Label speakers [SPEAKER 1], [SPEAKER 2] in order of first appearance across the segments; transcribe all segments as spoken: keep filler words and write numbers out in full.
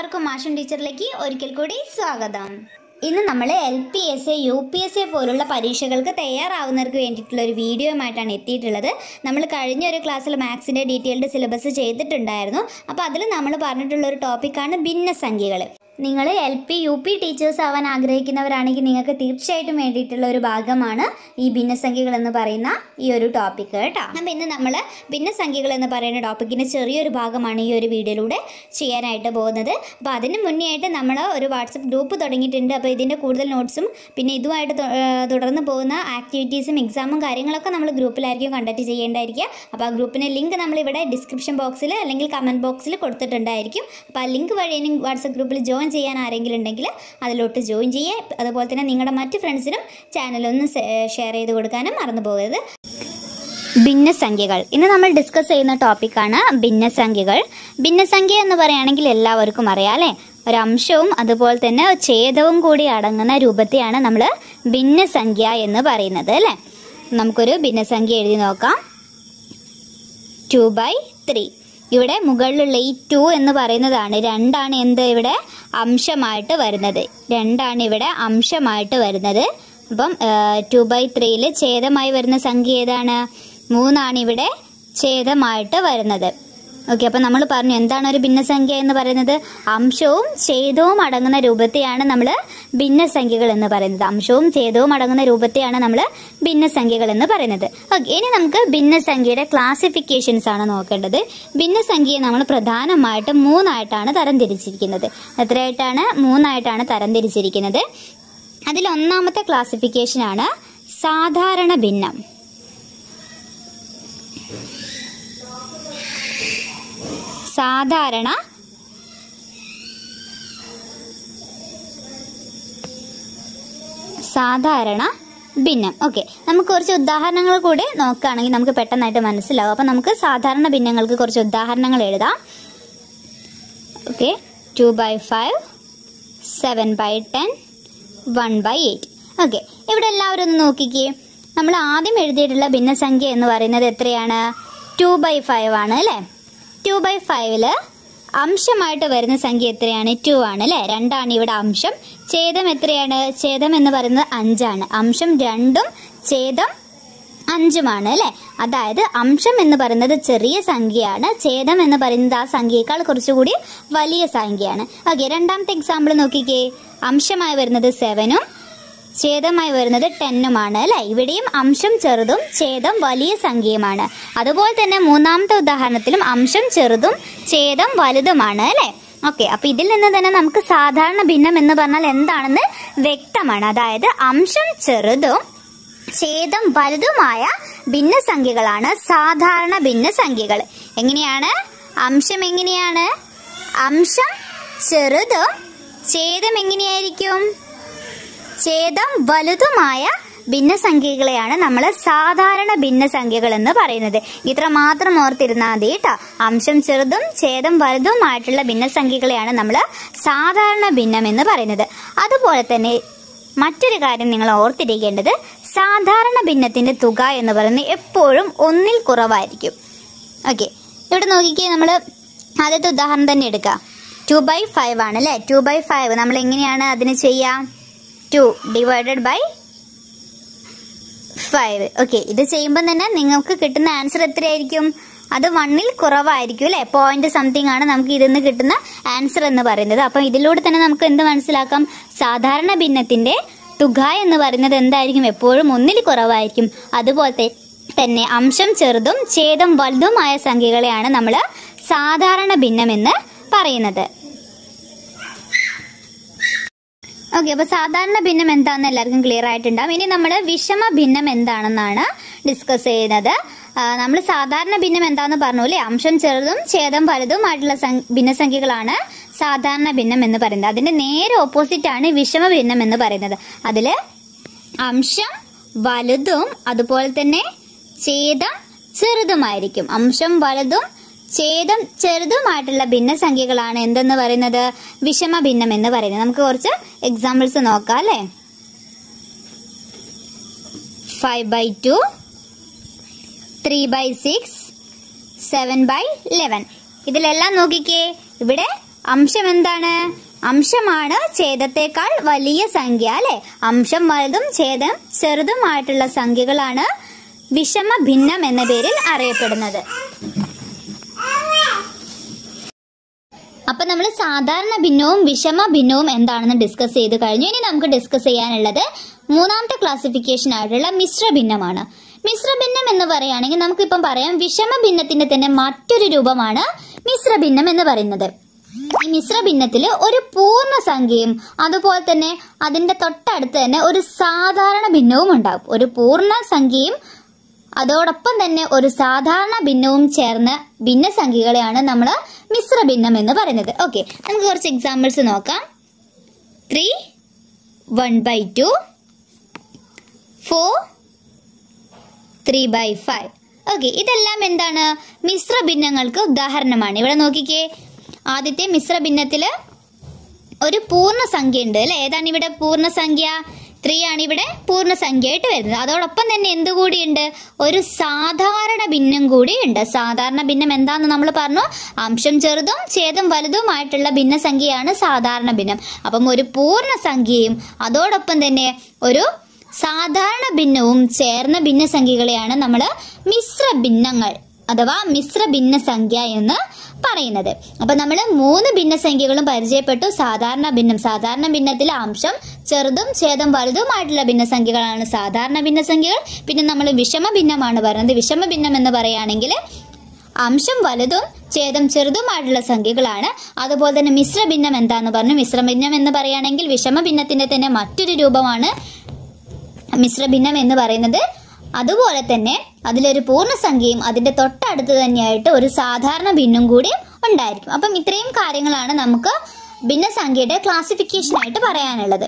[SPEAKER 1] എല്ലാവർക്കും മാഷൻ ടീച്ചറിലേക്ക് ഒരിക്കൽ കൂടി സ്വാഗതം. ഇന്ന് നമ്മൾ L P S A U P S A പോലുള്ള പരീക്ഷകൾക്ക് തയ്യാറാവുന്നവർക്ക് വേണ്ടിയിട്ടുള്ള ഒരു വീഡിയോയുമായിട്ടാണ് എത്തിയിട്ടുള്ളത്. നമ്മൾ കഴിഞ്ഞ ഒരു ക്ലാസ്സിൽ മാത്സിൻ്റെ ഡീറ്റെയിൽഡ് സിലബസ് ചെയ്തിട്ടുണ്ടായിരുന്നു. അപ്പോൾ അതിൽ നമ്മൾ പറഞ്ഞിട്ടുള്ളൊരു ടോപ്പിക്കാണ് ഭിന്നസംഖ്യകൾ. നിങ്ങൾ L P U P teachers ആവാൻ ആഗ്രഹിക്കുന്നവരാണെങ്കിൽ നിങ്ങൾക്ക് തീർച്ചയായിട്ടും വേണ്ടിയിട്ടുള്ള ഒരു ഭാഗമാണ് ഈ ഭിന്നസംഖ്യകൾ എന്ന് പറയുന്ന ഈ ഒരു ടോപ്പിക്ക് കേട്ടോ. അപ്പം ഇന്ന് നമ്മൾ ഭിന്നസംഖ്യകൾ എന്ന് പറയുന്ന ടോപ്പിക്കിൻ്റെ ചെറിയൊരു ഭാഗമാണ് ഈ ഒരു വീഡിയോയിലൂടെ ചെയ്യാനായിട്ട് പോകുന്നത്. അപ്പോൾ അതിന് മുന്നേ ആയിട്ട് നമ്മൾ ഒരു വാട്സപ്പ് ഗ്രൂപ്പ് തുടങ്ങിയിട്ടുണ്ട്. അപ്പോൾ ഇതിൻ്റെ കൂടുതൽ നോട്ട്സും പിന്നെ ഇതുമായിട്ട് തുടർന്ന് പോകുന്ന ആക്ടിവിറ്റീസും എക്സാമും കാര്യങ്ങളൊക്കെ നമ്മൾ ഗ്രൂപ്പിലായിരിക്കും കണ്ടക്ട് ചെയ്യേണ്ടായിരിക്കുക. അപ്പോൾ ആ ഗ്രൂപ്പിൻ്റെ ലിങ്ക് നമ്മളിവിടെ ഡിസ്ക്രിപ്ഷൻ ബോക്സിൽ അല്ലെങ്കിൽ കമൻറ്റ് ബോക്സിൽ കൊടുത്തിട്ടുണ്ടായിരിക്കും. അപ്പോൾ ആ ലിങ്ക് വഴി ഇനി വാട്സപ്പ് ഗ്രൂപ്പിൽ ജോയിൻ ചെയ്യാൻ ആരെങ്കിലും ഉണ്ടെങ്കിൽ അതിലോട്ട് ജോയിൻ ചെയ്യുക. അതുപോലെ തന്നെ നിങ്ങളുടെ മറ്റ് ഫ്രണ്ട്സിനും ചാനലൊന്ന് ഷെയർ ചെയ്ത് കൊടുക്കാനും മറന്നു പോകരുത്. ഭിന്നസംഖ്യകൾ ഇന്ന് നമ്മൾ ഡിസ്കസ് ചെയ്യുന്ന ടോപ്പിക്കാണ് ഭിന്നസംഖ്യകൾ. ഭിന്നസംഖ്യ എന്ന് പറയുകയാണെങ്കിൽ എല്ലാവർക്കും അറിയാം അല്ലേ, ഒരംശവും അതുപോലെ തന്നെ ഛേദവും കൂടി അടങ്ങുന്ന രൂപത്തെയാണ് നമ്മൾ ഭിന്നസംഖ്യ എന്ന് പറയുന്നത് അല്ലേ. നമുക്കൊരു ഭിന്നസംഖ്യ എഴുതി നോക്കാം. Two by three. ഇവിടെ മുകളിലുള്ള ഈ ടു എന്ന് പറയുന്നതാണ് രണ്ടാണ് എന്ത് ഇവിടെ അംശമായിട്ട് വരുന്നത്. രണ്ടാണ് ഇവിടെ അംശമായിട്ട് വരുന്നത്. അപ്പം ടു ബൈ ത്രീയിൽ ഛേദമായി വരുന്ന സംഖ്യ ഏതാണ്? മൂന്നാണ് ഇവിടെ ഛേദമായിട്ട് വരുന്നത്. ഓക്കെ, അപ്പം നമ്മൾ പറഞ്ഞു എന്താണ് ഒരു ഭിന്നസംഖ്യ എന്ന് പറയുന്നത്? അംശവും ഛേദവും അടങ്ങുന്ന രൂപത്തെയാണ് നമ്മൾ ഭിന്നസംഖ്യകൾ എന്ന് പറയുന്നത്. അംശവും ഛേദവും അടങ്ങുന്ന രൂപത്തെയാണ് നമ്മൾ ഭിന്നസംഖ്യകൾ എന്ന് പറയുന്നത്. ഓക്കെ, ഇനി നമുക്ക് ഭിന്നസംഖ്യയുടെ ക്ലാസിഫിക്കേഷൻസ് ആണ് നോക്കേണ്ടത്. ഭിന്നസംഖ്യയെ നമ്മൾ പ്രധാനമായിട്ടും മൂന്നായിട്ടാണ് തരംതിരിച്ചിരിക്കുന്നത്. എത്രയായിട്ടാണ്? മൂന്നായിട്ടാണ് തരംതിരിച്ചിരിക്കുന്നത്. അതിൽ ഒന്നാമത്തെ ക്ലാസിഫിക്കേഷനാണ് സാധാരണ ഭിന്നം. സാധാരണ സാധാരണ ഭിന്നം. ഓക്കെ, നമുക്ക് കുറച്ച് ഉദാഹരണങ്ങൾ കൂടി നോക്കുകയാണെങ്കിൽ നമുക്ക് പെട്ടെന്നായിട്ട് മനസ്സിലാവും. അപ്പം നമുക്ക് സാധാരണ ഭിന്നങ്ങൾക്ക് കുറച്ച് ഉദാഹരണങ്ങൾ എഴുതാം. Okay, two by five, seven by ten, one by eight. Okay, ഇവിടെ എല്ലാവരും ഒന്ന് നോക്കിക്കേ. നമ്മൾ ആദ്യം എഴുതിയിട്ടുള്ള ഭിന്നസംഖ്യ എന്ന് പറയുന്നത് എത്രയാണ്? ടു ബൈ ഫൈവ് ആണ് അല്ലേ. ടു ബൈ ഫൈവില് അംശമായിട്ട് വരുന്ന സംഖ്യ എത്രയാണ്? ടു ആണ് അല്ലേ. രണ്ടാണ് ഇവിടെ അംശം. ഛേദം എത്രയാണ്? ഛേദം എന്ന് പറയുന്നത് അഞ്ചാണ്. അംശം രണ്ടും ഛേദം അഞ്ചുമാണ് അല്ലേ. അതായത് അംശം എന്ന് പറയുന്നത് ചെറിയ സംഖ്യയാണ്, ഛേദം എന്ന് പറയുന്നത് ആ സംഖ്യയേക്കാൾ കുറച്ചുകൂടി വലിയ സംഖ്യയാണ്. ഓക്കെ, രണ്ടാമത്തെ എക്സാമ്പിൾ നോക്കിക്കേ. അംശമായി വരുന്നത് സെവനും ഛേദമായി വരുന്നത് ടെന്നുമാണ് അല്ലെ. ഇവിടെയും അംശം ചെറുതും ഛേദം വലിയ സംഖ്യയുമാണ്. അതുപോലെ തന്നെ മൂന്നാമത്തെ ഉദാഹരണത്തിലും അംശം ചെറുതും ഛേദം വലുതുമാണ് അല്ലെ. ഓക്കെ, അപ്പൊ ഇതിൽ നിന്ന് തന്നെ നമുക്ക് സാധാരണ ഭിന്നം എന്ന് പറഞ്ഞാൽ എന്താണെന്ന് വ്യക്തമാണ്. അതായത് അംശം ചെറുതും ഛേദം വലുതുമായ ഭിന്നസംഖ്യകളാണ് സാധാരണ ഭിന്നസംഖ്യകൾ. എങ്ങനെയാണ്? അംശം എങ്ങനെയാണ്? അംശം ചെറുതും ഛേദം എങ്ങനെയായിരിക്കും? ഛേദം വലുതുമായ ഭിന്നസംഖ്യകളെയാണ് നമ്മൾ സാധാരണ ഭിന്നസംഖ്യകൾ എന്ന് പറയുന്നത്. ഇത്ര മാത്രം ഓർത്തിരുന്നാൽ മതി കേട്ടോ. അംശം ചെറുതും ഛേദം വലുതുമായിട്ടുള്ള ഭിന്നസംഖ്യകളെയാണ് നമ്മൾ സാധാരണ ഭിന്നം എന്ന് പറയുന്നത്. അതുപോലെ തന്നെ മറ്റൊരു കാര്യം നിങ്ങൾ ഓർത്തിരിക്കേണ്ടത്, സാധാരണ ഭിന്നത്തിന്റെ തുക എന്ന് പറയുന്നത് എപ്പോഴും ഒന്നിൽ കുറവായിരിക്കും. ഓക്കെ, ഇവിടെ നോക്കിക്കേ. നമ്മൾ ആദ്യത്തെ ഉദാഹരണം തന്നെ എടുക്കാം. ടു ബൈ ഫൈവ് ആണ് അല്ലെ. ടു ബൈ ഫൈവ് നമ്മൾ എങ്ങനെയാണ് അതിന് ചെയ്യാം? Two divided by five. Okay, ഇത് ചെയ്യുമ്പോൾ തന്നെ നിങ്ങൾക്ക് കിട്ടുന്ന ആൻസർ എത്രയായിരിക്കും? അത് വണ്ണിൽ കുറവായിരിക്കും അല്ലെ. പോയിന്റ് സംതിങ് ആണ് നമുക്ക് ഇതിൽ നിന്ന് കിട്ടുന്ന ആൻസർ എന്ന് പറയുന്നത്. അപ്പം ഇതിലൂടെ തന്നെ നമുക്ക് എന്ത് മനസ്സിലാക്കാം? സാധാരണ ഭിന്നത്തിന്റെ തുക എന്ന് പറയുന്നത് എന്തായിരിക്കും? എപ്പോഴും ഒന്നിൽ കുറവായിരിക്കും. അതുപോലെ തന്നെ അംശം ചെറുതും ഛേദം വലുതുമായ സംഖ്യകളെയാണ് നമ്മൾ സാധാരണ ഭിന്നം എന്ന് പറയുന്നത്. ഓക്കെ, അപ്പൊ സാധാരണ ഭിന്നം എന്താണെന്ന് എല്ലാവർക്കും ക്ലിയർ ആയിട്ടുണ്ടാവും. ഇനി നമ്മൾ വിഷമ ഭിന്നം എന്താണെന്നാണ് ഡിസ്കസ് ചെയ്യുന്നത്. നമ്മൾ സാധാരണ ഭിന്നം എന്താന്ന് പറഞ്ഞു അല്ലേ. അംശം ചെറുതും ഛേദം വലുതുമായിട്ടുള്ള ഭിന്നസംഖ്യകളാണ് സാധാരണ ഭിന്നം എന്ന് പറയുന്നത്. അതിന്റെ നേരെ ഓപ്പോസിറ്റ് ആണ് വിഷമ ഭിന്നം എന്ന് പറയുന്നത്. അതില് അംശം വലുതും അതുപോലെ തന്നെ ഛേദം ചെറുതുമായിരിക്കും. അംശം വലുതും ഛേദം ചെറുതുമായിട്ടുള്ള ഭിന്നസംഖ്യകളാണ് എന്തെന്ന് പറയുന്നത്? വിഷമ ഭിന്നം എന്ന് പറയുന്നത്. നമുക്ക് കുറച്ച് എക്സാമ്പിൾസ് നോക്കാം അല്ലേ. Five by two, three by six, seven by eleven. ഇതിലെല്ലാം നോക്കിക്കേ. ഇവിടെ അംശം എന്താണ്? അംശമാണ് ഛേദത്തെക്കാൾ വലിയ സംഖ്യ അല്ലെ. അംശം വലുതും ഛേദം ചെറുതുമായിട്ടുള്ള സംഖ്യകളാണ് വിഷമ ഭിന്നം എന്ന പേരിൽ അറിയപ്പെടുന്നത്. അപ്പൊ നമ്മൾ സാധാരണ ഭിന്നവും വിഷമ ഭിന്നവും എന്താണെന്ന് ഡിസ്കസ് ചെയ്ത് കഴിഞ്ഞു. ഇനി നമുക്ക് ഡിസ്കസ് ചെയ്യാനുള്ളത് മൂന്നാമത്തെ ക്ലാസിഫിക്കേഷൻ ആയിട്ടുള്ള മിശ്ര ഭിന്നമാണ്. മിശ്ര ഭിന്നം എന്ന് പറയുകയാണെങ്കിൽ നമുക്കിപ്പം പറയാം വിഷമ ഭിന്നത്തിന്റെ തന്നെ മറ്റൊരു രൂപമാണ് മിശ്ര ഭിന്നം എന്ന് പറയുന്നത്. ഈ മിശ്ര ഭിന്നത്തിൽ ഒരു പൂർണ്ണ സംഖ്യയും അതുപോലെ തന്നെ അതിന്റെ തൊട്ടടുത്ത് തന്നെ ഒരു സാധാരണ ഭിന്നവും ഉണ്ടാകും. ഒരു പൂർണ്ണ സംഖ്യയും അതോടൊപ്പം തന്നെ ഒരു സാധാരണ ഭിന്നവും ചേർന്ന ഭിന്നസംഖ്യകളെയാണ് നമ്മൾ മിശ്ര ഭിന്നം എന്ന് പറയുന്നത്. ഓക്കെ, നമുക്ക് കുറച്ച് എക്സാമ്പിൾസ് നോക്കാം. Three, one by two, four, three by five. Okay, ഇതെല്ലാം എന്താണ്? മിശ്ര ഭിന്നങ്ങൾക്ക് ഉദാഹരണമാണ്. ഇവിടെ നോക്കിക്കേ, ആദ്യത്തെ മിശ്ര ഭിന്നത്തില് ഒരു പൂർണ്ണ സംഖ്യ ഉണ്ട് അല്ലെ. ഏതാണ് ഇവിടെ പൂർണ്ണസംഖ്യ? ത്രീ ആണ് ഇവിടെ പൂർണ്ണസംഖ്യയായിട്ട് വരുന്നത്. അതോടൊപ്പം തന്നെ എന്തുകൂടിയുണ്ട്? ഒരു സാധാരണ ഭിന്നം കൂടി ഉണ്ട്. സാധാരണ ഭിന്നം എന്താന്ന് നമ്മൾ പറഞ്ഞു? അംശം ചെറുതും ഛേദം വലുതുമായിട്ടുള്ള ഭിന്നസംഖ്യയാണ് സാധാരണ ഭിന്നം. അപ്പം ഒരു പൂർണ്ണസംഖ്യയും അതോടൊപ്പം തന്നെ ഒരു സാധാരണ ഭിന്നവും ചേർന്ന ഭിന്നസംഖ്യകളെയാണ് നമ്മൾ മിശ്ര ഭിന്നങ്ങൾ അഥവാ മിശ്ര ഭിന്നസംഖ്യ എന്ന് പറയുന്നത്. അപ്പൊ നമ്മൾ മൂന്ന് ഭിന്നസംഖ്യകളും പരിചയപ്പെട്ടു. സാധാരണ ഭിന്നം, സാധാരണ ഭിന്നത്തിൽ അംശം ചെറുതും ഛേദം വലുതുമായിട്ടുള്ള ഭിന്നസംഖ്യകളാണ് സാധാരണ ഭിന്നസംഖ്യകൾ. പിന്നെ നമ്മൾ വിഷമ ഭിന്നമാണ് പറയുന്നത്. വിഷമ ഭിന്നം എന്ന് പറയുകയാണെങ്കിൽ അംശം വലുതും ഛേദം ചെറുതുമായിട്ടുള്ള സംഖ്യകളാണ്. അതുപോലെ തന്നെ മിശ്ര ഭിന്നം എന്താന്ന് പറഞ്ഞു? മിശ്ര ഭിന്നം എന്ന് പറയുകയാണെങ്കിൽ വിഷമ ഭിന്നത്തിന്റെ തന്നെ മറ്റൊരു രൂപമാണ് മിശ്ര ഭിന്നം എന്ന് പറയുന്നത്. അതുപോലെ തന്നെ അതിലൊരു പൂർണ്ണസംഖ്യയും അതിന്റെ തൊട്ടടുത്ത് തന്നെയായിട്ട് ഒരു സാധാരണ ഭിന്നം കൂടി ഉണ്ടായിരിക്കും. അപ്പം ഇത്രയും കാര്യങ്ങളാണ് നമുക്ക് ഭിന്നസംഖ്യയുടെ ക്ലാസിഫിക്കേഷൻ ആയിട്ട് പറയാനുള്ളത്.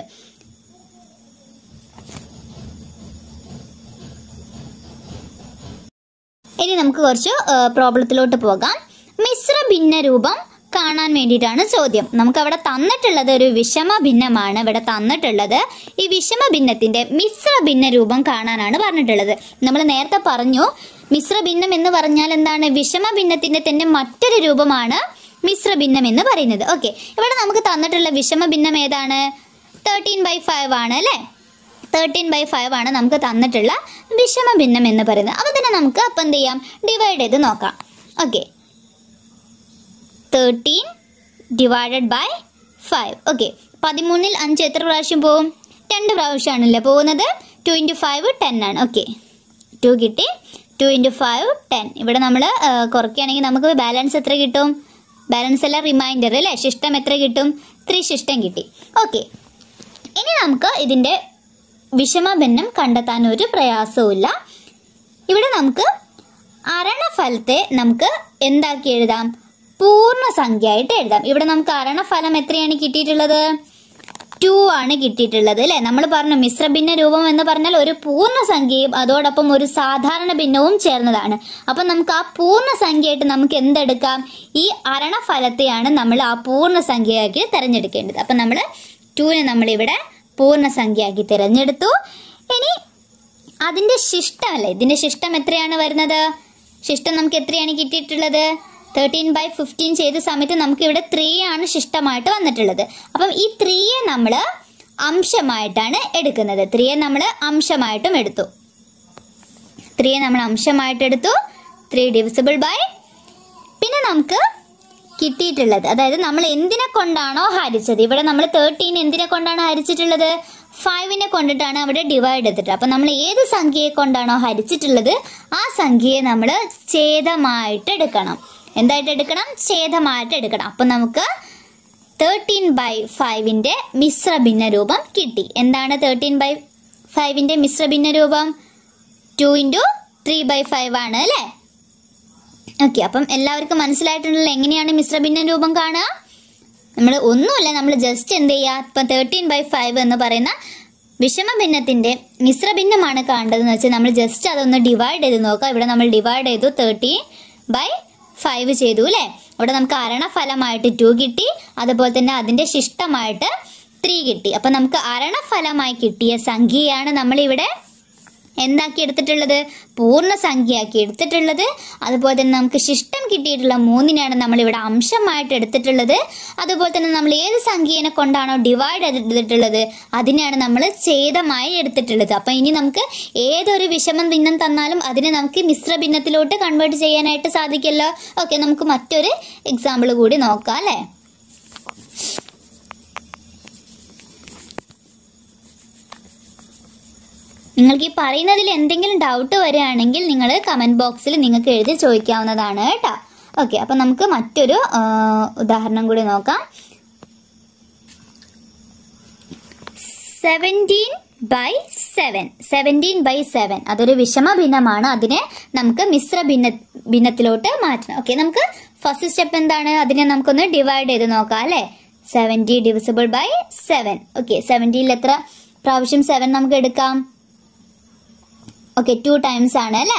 [SPEAKER 1] ഇനി നമുക്ക് കുറച്ച് പ്രോബ്ലത്തിലോട്ട് പോകാം. മിശ്ര ഭിന്ന രൂപം കാണാൻ വേണ്ടിയിട്ടാണ് ചോദ്യം. നമുക്ക് അവിടെ തന്നിട്ടുള്ളത് ഒരു വിഷമ ഭിന്നമാണ്. ഇവിടെ തന്നിട്ടുള്ളത് ഈ വിഷമ ഭിന്നത്തിന്റെ മിശ്ര ഭിന്ന രൂപം കാണാനാണ് പറഞ്ഞിട്ടുള്ളത്. നമ്മൾ നേരത്തെ പറഞ്ഞു മിശ്ര ഭിന്നം എന്ന് പറഞ്ഞാൽ എന്താണ്? വിഷമ ഭിന്നത്തിന്റെ തന്നെ മറ്റൊരു രൂപമാണ് മിശ്ര ഭിന്നം എന്ന് പറയുന്നത്. ഓക്കെ, ഇവിടെ നമുക്ക് തന്നിട്ടുള്ള വിഷമ ഭിന്നം ഏതാണ്? തേർട്ടീൻ ബൈ ഫൈവ് ആണ് അല്ലെ. തേർട്ടീൻ ബൈ ഫൈവ് ആണ് നമുക്ക് തന്നിട്ടുള്ള വിഷമ ഭിന്നം എന്ന് പറയുന്നത്. അപ്പൊ തന്നെ നമുക്ക് അപ്പം എന്ത് ചെയ്യാം? ഡിവൈഡ് ചെയ്ത് നോക്കാം. Okay, thirteen divided by five. Okay, പതിമൂന്നിൽ അഞ്ച് എത്ര പ്രാവശ്യം പോവും? രണ്ട് പ്രാവശ്യമാണല്ലേ പോകുന്നത്. ടു ഇൻറ്റു ഫൈവ് ടെൻ ആണ്. ഓക്കെ, ടു കിട്ടി. Two into five ten. ഇവിടെ നമ്മൾ കുറയ്ക്കുകയാണെങ്കിൽ നമുക്ക് ബാലൻസ് എത്ര കിട്ടും? ബാലൻസ് അല്ല, റിമൈൻഡർ അല്ലേ. ശിഷ്ടം എത്ര കിട്ടും? ത്രീ ശിഷ്ടം കിട്ടി. ഓക്കെ, ഇനി നമുക്ക് ഇതിൻ്റെ വിഷമഭിന്നം കണ്ടെത്താൻ ഒരു പ്രയാസവുമില്ല. ഇവിടെ നമുക്ക് അരണഫലത്തെ നമുക്ക് എന്താക്കി എഴുതാം? പൂർണ്ണസംഖ്യ ആയിട്ട് എഴുതാം. ഇവിടെ നമുക്ക് അരണഫലം എത്രയാണ് കിട്ടിയിട്ടുള്ളത്? ടു ആണ് കിട്ടിയിട്ടുള്ളത് അല്ലെ. നമ്മൾ പറഞ്ഞു മിശ്രഭിന്ന രൂപം എന്ന് പറഞ്ഞാൽ ഒരു പൂർണ്ണസംഖ്യയും അതോടൊപ്പം ഒരു സാധാരണ ഭിന്നവും ചേർന്നതാണ്. അപ്പൊ നമുക്ക് ആ പൂർണ്ണസംഖ്യയായിട്ട് നമുക്ക് എന്തെടുക്കാം? ഈ അരണഫലത്തെയാണ് നമ്മൾ ആ പൂർണ്ണസംഖ്യയാക്കി തിരഞ്ഞെടുക്കേണ്ടത്. അപ്പൊ നമ്മൾ ടുവിനെ നമ്മളിവിടെ പൂർണ്ണസംഖ്യയാക്കി തിരഞ്ഞെടുത്തു. ഇനി അതിന്റെ ശിഷ്ടം അല്ലെ, ഇതിന്റെ ശിഷ്ടം എത്രയാണ് വരുന്നത്? ശിഷ്ടം നമുക്ക് എത്രയാണ് കിട്ടിയിട്ടുള്ളത്? തേർട്ടീൻ ബൈ ഫിഫ്റ്റീൻ ചെയ്ത സമയത്ത് നമുക്ക് ഇവിടെ ത്രീ ആണ് ശിഷ്ടമായിട്ട് വന്നിട്ടുള്ളത്. അപ്പം ഈ ത്രീയെ നമ്മൾ അംശമായിട്ടാണ് എടുക്കുന്നത്. ത്രീയെ നമ്മൾ അംശമായിട്ടും എടുത്തു. ത്രീയെ നമ്മൾ അംശമായിട്ട് എടുത്തു. ത്രീ ഡിവിസിബിൾ ബൈ, പിന്നെ നമുക്ക് കിട്ടിയിട്ടുള്ളത്, അതായത് നമ്മൾ എന്തിനെ കൊണ്ടാണോ ഹരിച്ചത്, ഇവിടെ നമ്മൾ തേർട്ടീൻ എന്തിനെ കൊണ്ടാണ് ഹരിച്ചിട്ടുള്ളത്? ഫൈവിനെ കൊണ്ടിട്ടാണ് അവിടെ ഡിവൈഡ് ചെയ്തിട്ട്. അപ്പൊ നമ്മൾ ഏത് സംഖ്യയെ കൊണ്ടാണോ ഹരിച്ചിട്ടുള്ളത് ആ സംഖ്യയെ നമ്മൾ ഛേദമായിട്ട് എടുക്കണം. എന്തായിട്ട് എടുക്കണം? ഛേദമായിട്ട് എടുക്കണം. അപ്പൊ നമുക്ക് തേർട്ടീൻ ബൈ ഫൈവിന്റെ മിശ്ര ഭിന്ന രൂപം കിട്ടി. എന്താണ് തേർട്ടീൻ ബൈ ഫൈവിന്റെ മിശ്ര ഭിന്ന രൂപം? Two into three by five ആണ് അല്ലെ. ഓക്കെ, അപ്പം എല്ലാവർക്കും മനസ്സിലായിട്ടുണ്ടല്ലോ എങ്ങനെയാണ് മിശ്ര ഭിന്ന രൂപം കാണുക? നമ്മൾ ഒന്നുമില്ല, നമ്മൾ ജസ്റ്റ് എന്ത് ചെയ്യുക? ഇപ്പൊ തേർട്ടീൻ ബൈ ഫൈവ് എന്ന് പറയുന്ന വിഷമ ഭിന്നത്തിന്റെ മിശ്ര ഭിന്നമാണ് കാണേണ്ടതെന്ന് വെച്ചാൽ നമ്മൾ ജസ്റ്റ് അതൊന്ന് ഡിവൈഡ് ചെയ്ത് നോക്കാം. ഇവിടെ നമ്മൾ ഡിവൈഡ് ചെയ്തു, തേർട്ടീൻ ബൈ ഫൈവ് ചെയ്തു അല്ലെ. ഇവിടെ നമുക്ക് അരണഫലമായിട്ട് ടു കിട്ടി, അതുപോലെ തന്നെ അതിന്റെ ശിഷ്ടമായിട്ട് ത്രീ കിട്ടി. അപ്പൊ നമുക്ക് അരണഫലമായി കിട്ടിയ സംഖ്യയാണ് നമ്മളിവിടെ എന്താക്കി എടുത്തിട്ടുള്ളത്? പൂർണ്ണസംഖ്യയാക്കി എടുത്തിട്ടുള്ളത്. അതുപോലെ തന്നെ നമുക്ക് ശിഷ്ടം കിട്ടിയിട്ടുള്ള മൂന്നിനാണ് നമ്മളിവിടെ അംശമായിട്ട് എടുത്തിട്ടുള്ളത്. അതുപോലെ തന്നെ നമ്മൾ ഏത് സംഖ്യേനെ കൊണ്ടാണോ ഡിവൈഡ് ചെയ്തിട്ടുള്ളത് അതിനെയാണ് നമ്മൾ ഛേദമായി എടുത്തിട്ടുള്ളത്. അപ്പം ഇനി നമുക്ക് ഏതൊരു വിഷമ ഭിന്നം തന്നാലും അതിനെ നമുക്ക് മിശ്ര ഭിന്നത്തിലോട്ട് കൺവേർട്ട് ചെയ്യാനായിട്ട് സാധിക്കല്ലോ. ഓക്കെ, നമുക്ക് മറ്റൊരു എക്സാമ്പിൾ കൂടി നോക്കാം അല്ലേ. നിങ്ങൾക്ക് ഈ പറയുന്നതിൽ എന്തെങ്കിലും ഡൗട്ട് വരികയാണെങ്കിൽ നിങ്ങൾ കമന്റ് ബോക്സിൽ നിങ്ങൾക്ക് എഴുതി ചോദിക്കാവുന്നതാണ് കേട്ടോ. ഓക്കെ, അപ്പം നമുക്ക് മറ്റൊരു ഉദാഹരണം കൂടി നോക്കാം. Seventeen by seven seventeen by seven അതൊരു വിഷമ ഭിന്നമാണ്. അതിനെ നമുക്ക് മിശ്ര ഭിന്ന ഭിന്നത്തിലോട്ട് മാറ്റണം. ഓക്കെ, നമുക്ക് ഫസ്റ്റ് സ്റ്റെപ്പ് എന്താണ്? അതിനെ നമുക്കൊന്ന് ഡിവൈഡ് ചെയ്ത് നോക്കാം അല്ലേ. Seventy divisible by seven. Okay, സെവൻറ്റീനിൽ എത്ര പ്രാവശ്യം സെവൻ നമുക്ക് എടുക്കാം? ഓക്കെ, ടു ടൈംസ് ആണ് അല്ലേ.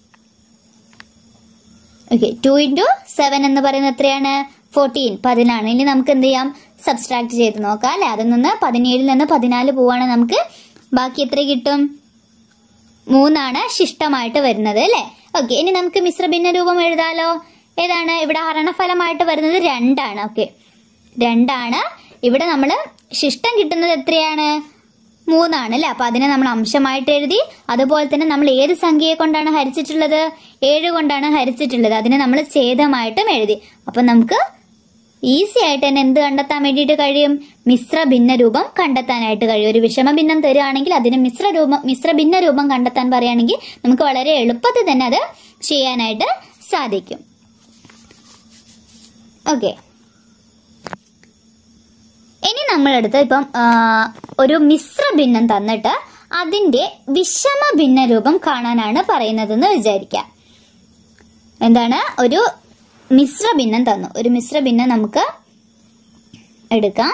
[SPEAKER 1] ഓക്കെ, ടു ഇൻറ്റു സെവൻ എന്ന് പറയുന്നത് എത്രയാണ്? ഫോർട്ടീൻ, പതിനാണ്. ഇനി നമുക്ക് എന്ത് ചെയ്യാം? സബ്സ്ട്രാക്ട് ചെയ്ത് നോക്കാം അല്ലെ. അതിൽ നിന്ന് പതിനേഴിൽ നിന്ന് പതിനാല് പോവാണ് നമുക്ക് ബാക്കി എത്ര കിട്ടും? മൂന്നാണ് ശിഷ്ടമായിട്ട് വരുന്നത് അല്ലേ. ഓക്കെ, ഇനി നമുക്ക് മിശ്രഭിന്ന രൂപം എഴുതാലോ. ഏതാണ്? ഇവിടെ ഹരണഫലമായിട്ട് വരുന്നത് രണ്ടാണ്. ഓക്കെ, രണ്ടാണ്. ഇവിടെ നമ്മൾ ശിഷ്ടം കിട്ടുന്നത് എത്രയാണ്? മൂന്നാണ് അല്ലെ. അപ്പൊ അതിനെ നമ്മൾ അംശമായിട്ട് എഴുതി. അതുപോലെ തന്നെ നമ്മൾ ഏത് സംഖ്യയെ കൊണ്ടാണ് ഹരിച്ചിട്ടുള്ളത്? ഏഴ് കൊണ്ടാണ് ഹരിച്ചിട്ടുള്ളത്. അതിനെ നമ്മൾ ഛേദമായിട്ടും എഴുതി. അപ്പൊ നമുക്ക് ഈസി ആയിട്ട് തന്നെ എന്ത് കണ്ടെത്താൻ വേണ്ടിയിട്ട് കഴിയും? മിശ്ര ഭിന്ന രൂപം കണ്ടെത്താനായിട്ട് കഴിയും. ഒരു വിഷമ ഭിന്നം തരുവാണെങ്കിൽ അതിന് മിശ്ര രൂപം മിശ്ര ഭിന്ന രൂപം കണ്ടെത്താൻ പറയുകയാണെങ്കിൽ നമുക്ക് വളരെ എളുപ്പത്തിൽ തന്നെ അത് ചെയ്യാനായിട്ട് സാധിക്കും. ഓക്കെ, ഇനി നമ്മളെടുത്ത് ഇപ്പം ഒരു മിശ്ര ഭിന്നം തന്നിട്ട് അതിന്റെ വിഷമ ഭിന്ന രൂപം കാണാനാണ് പറയുന്നതെന്ന് വിചാരിക്കാം. എന്താണ്? ഒരു മിശ്ര ഭിന്നം തന്നു. ഒരു മിശ്ര ഭിന്നം നമുക്ക് എടുക്കാം.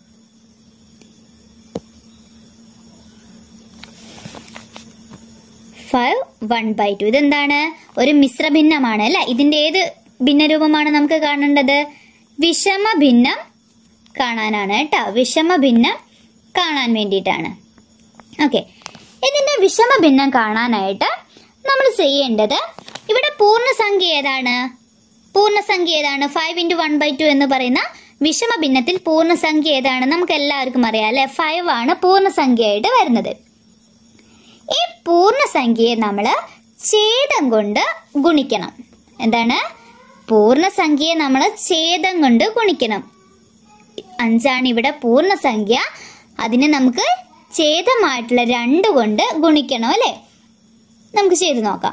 [SPEAKER 1] Five one by two. ഇതെന്താണ്? ഒരു മിശ്ര ഭിന്നമാണ് അല്ലെ. ഇതിന്റെ ഏത് ഭിന്നരൂപമാണ് നമുക്ക് കാണേണ്ടത്? വിഷമ ഭിന്നം കാണാനാണ് കേട്ടോ. വിഷമ ഭിന്നം കാണാൻ വേണ്ടിയിട്ടാണ്. ഓക്കെ, ഇതിന്റെ വിഷമ ഭിന്നം കാണാനായിട്ട് നമ്മൾ ചെയ്യേണ്ടത്, ഇവിടെ പൂർണ്ണസംഖ്യ ഏതാണ്? പൂർണ്ണസംഖ്യ ഏതാണ്? Five into one by two എന്ന് പറയുന്ന വിഷമ ഭിന്നത്തിൽ പൂർണ്ണസംഖ്യ ഏതാണ്? നമുക്ക് എല്ലാവർക്കും അറിയാം അല്ലെ. ഫൈവ് ആണ് പൂർണ്ണസംഖ്യയായിട്ട് വരുന്നത്. ഈ പൂർണ്ണസംഖ്യയെ നമ്മൾ ഛേദം കൊണ്ട് ഗുണിക്കണം. എന്താണ്? പൂർണ്ണസംഖ്യയെ നമ്മൾ ഛേദം കൊണ്ട് ഗുണിക്കണം. അഞ്ചാണ് ഇവിടെ പൂർണ്ണസംഖ്യ. അതിനെ നമുക്ക് ഛേദമായിട്ടുള്ള രണ്ട് കൊണ്ട് ഗുണിക്കണം അല്ലെ. നമുക്ക് ചെയ്ത് നോക്കാം.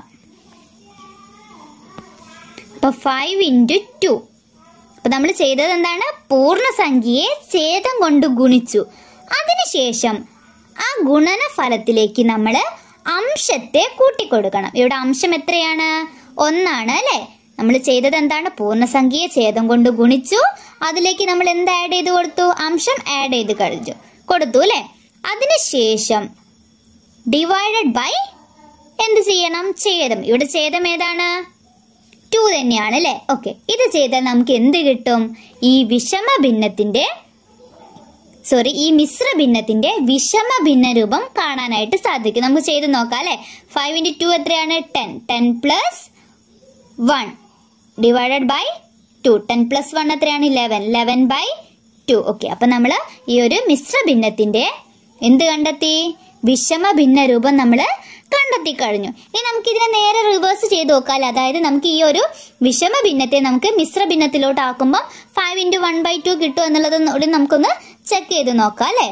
[SPEAKER 1] അപ്പൊ ഫൈവ് ഇൻറ്റു ടു. അപ്പൊ നമ്മൾ ചെയ്തത് എന്താണ്? പൂർണ്ണസംഖ്യയെ ഛേദം കൊണ്ട് ഗുണിച്ചു. അതിനുശേഷം ആ ഗുണന ഫലത്തിലേക്ക് നമ്മൾ അംശത്തെ കൂട്ടിക്കൊടുക്കണം. ഇവിടെ അംശം എത്രയാണ്? ഒന്നാണ് അല്ലെ. നമ്മൾ ചെയ്തത് എന്താണ്? പൂർണ്ണസംഖ്യയെ ഛേദം കൊണ്ട് ഗുണിച്ചു. അതിലേക്ക് നമ്മൾ എന്ത് ആഡ് ചെയ്ത് കൊടുത്തു? അംശം ആഡ് ചെയ്ത് കഴിഞ്ഞു കൊടുത്തു അല്ലെ. അതിനുശേഷം ഡിവൈഡഡ് ബൈ എന്ത് ചെയ്യണം? ഛേദം. ഇവിടെ ഛേദം ഏതാണ്? ടു തന്നെയാണ് അല്ലെ. ഓക്കെ, ഇത് ചെയ്താൽ നമുക്ക് എന്ത് കിട്ടും? ഈ വിഷമ ഭിന്നത്തിന്റെ സോറി ഈ മിശ്ര ഭിന്നത്തിന്റെ വിഷമ ഭിന്ന രൂപം കാണാനായിട്ട് സാധിക്കും. നമുക്ക് ചെയ്ത് നോക്കാം അല്ലെ. ഫൈവ് ഇൻറ്റു ടു എത്രയാണ്? Ten. Ten plus one divided by two. Ten plus one എത്രയാണ്? Eleven. Eleven by two. Okay, അപ്പൊ നമ്മൾ ഈ ഒരു മിശ്ര ഭിന്നത്തിന്റെ എന്ത് കണ്ടെത്തി? വിഷമ ഭിന്ന രൂപം നമ്മൾ കണ്ടെത്തി കഴിഞ്ഞു. ഇനി നമുക്ക് ഇതിനെ നേരെ റിവേഴ്സ് ചെയ്ത് നോക്കാം. അതായത് നമുക്ക് ഈ ഒരു വിഷമ ഭിന്നത്തെ നമുക്ക് മിശ്ര ഭിന്നത്തിലോട്ട് ആക്കുമ്പോൾ five into one by two കിട്ടും എന്നുള്ളത് നമുക്കൊന്ന് ചെക്ക് ചെയ്ത് നോക്കാം അല്ലെ.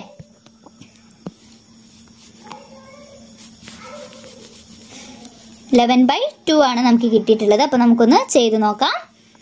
[SPEAKER 1] ലെവൻ ബൈ ടു ആണ് നമുക്ക് കിട്ടിയിട്ടുള്ളത്. അപ്പൊ നമുക്കൊന്ന് ചെയ്ത് നോക്കാം.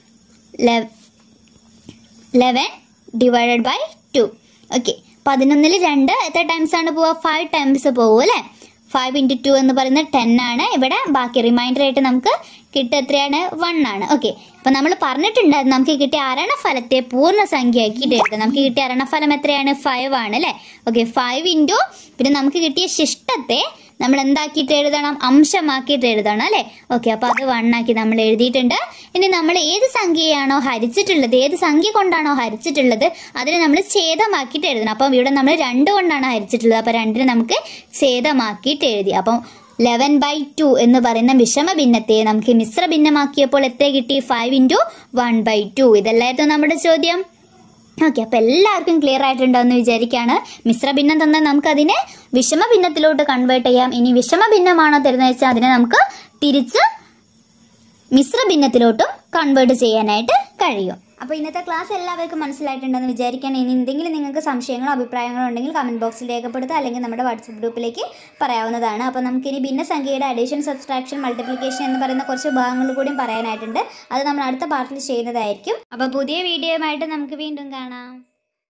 [SPEAKER 1] Eleven divided by two. Okay, പതിനൊന്നിൽ രണ്ട് എത്ര ടൈംസ് ആണ് പോവുക? ഫൈവ് ടൈംസ് പോകും അല്ലെ. ഫൈവ് ഇൻറ്റു ടു എന്ന് പറയുന്നത് ടെൻ ആണ്. ഇവിടെ ബാക്കി റിമൈൻഡർ ആയിട്ട് നമുക്ക് കിട്ടുക എത്രയാണ്? വൺ ആണ്. ഓക്കെ, അപ്പൊ നമ്മൾ പറഞ്ഞിട്ടുണ്ടായിരുന്നു നമുക്ക് കിട്ടിയ അരണഫലത്തെ പൂർണ്ണസംഖ്യയാക്കിയിട്ട് എഴുതാം. നമുക്ക് കിട്ടിയ അരണഫലം എത്രയാണ്? ഫൈവ് ആണ് അല്ലെ. ഓക്കെ, ഫൈവ് ഇൻറ്റു പിന്നെ നമുക്ക് കിട്ടിയ ശിഷ്ടത്തെ നമ്മൾ എന്താക്കിയിട്ട് എഴുതണം? അംശമാക്കിയിട്ട് എഴുതണം അല്ലെ. ഓക്കെ, അപ്പൊ അത് വൺ ആക്കി നമ്മൾ എഴുതിയിട്ടുണ്ട്. ഇനി നമ്മൾ ഏത് സംഖ്യയാണോ ഹരിച്ചിട്ടുള്ളത്, ഏത് സംഖ്യ കൊണ്ടാണോ ഹരിച്ചിട്ടുള്ളത് അതിനെ നമ്മൾ ഛേദമാക്കിയിട്ട് എഴുതണം. അപ്പം ഇവിടെ നമ്മൾ രണ്ട് കൊണ്ടാണ് ഹരിച്ചിട്ടുള്ളത്. അപ്പൊ രണ്ടിനെ നമുക്ക് ഛേദമാക്കിയിട്ട് എഴുതി. അപ്പം ലെവൻ ബൈ ടു എന്ന് പറയുന്ന വിഷമ ഭിന്നത്തെ നമുക്ക് മിശ്ര ഭിന്നമാക്കിയപ്പോൾ എത്ര കിട്ടി? Five into one by two. ഇതല്ലായിരുന്നു നമ്മുടെ ചോദ്യം. ഓക്കെ, അപ്പോൾ എല്ലാവർക്കും ക്ലിയർ ആയിട്ടുണ്ടോയെന്ന് വിചാരിക്കുകയാണ്. മിശ്ര ഭിന്നം തന്നാൽ നമുക്ക് അതിനെ വിഷമ ഭിന്നത്തിലോട്ട് കൺവേർട്ട് ചെയ്യാം. ഇനി വിഷമ ഭിന്നമാണോ തരുന്നത് വെച്ചാൽ അതിനെ നമുക്ക് തിരിച്ച് മിശ്ര ഭിന്നത്തിലോട്ടും കൺവേർട്ട് ചെയ്യാനായിട്ട് കഴിയും. അപ്പോൾ ഇന്നത്തെ ക്ലാസ് എല്ലാവർക്കും മനസ്സിലായിട്ടുണ്ടെന്ന് വിചാരിക്കാൻ. ഇനി എന്തെങ്കിലും നിങ്ങൾക്ക് സംശയങ്ങളോ അഭിപ്രായങ്ങളോ ഉണ്ടെങ്കിൽ കമൻറ്റ് ബോക്സിൽ രേഖപ്പെടുത്തുക, അല്ലെങ്കിൽ നമ്മുടെ വാട്സപ്പ് ഗ്രൂപ്പിലേക്ക് പറയാവുന്നതാണ്. അപ്പോൾ നമുക്കിനി ഭിന്നസംഖ്യയുടെ അഡീഷൻ, സബ്സ്ട്രാക്ഷൻ, മൾട്ടിപ്ലിക്കേഷൻ എന്ന് പറയുന്ന കുറച്ച് ഭാഗങ്ങൾ കൂടിയും പറയാനായിട്ടുണ്ട്. അത് നമ്മൾ അടുത്ത പാർട്ടിൽ ചെയ്യുന്നതായിരിക്കും. അപ്പോൾ പുതിയ വീഡിയോയുമായിട്ട് നമുക്ക് വീണ്ടും കാണാം.